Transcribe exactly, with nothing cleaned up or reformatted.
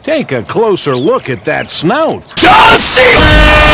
Take a closer look at that snout. Just see.